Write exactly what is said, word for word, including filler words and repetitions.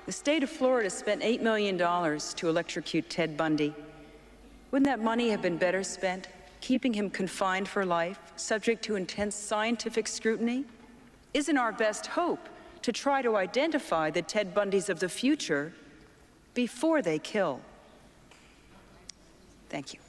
The state of Florida spent eight million dollars to electrocute Ted Bundy. Wouldn't that money have been better spent keeping him confined for life, subject to intense scientific scrutiny? Isn't our best hope to try to identify the Ted Bundys of the future before they kill? Thank you.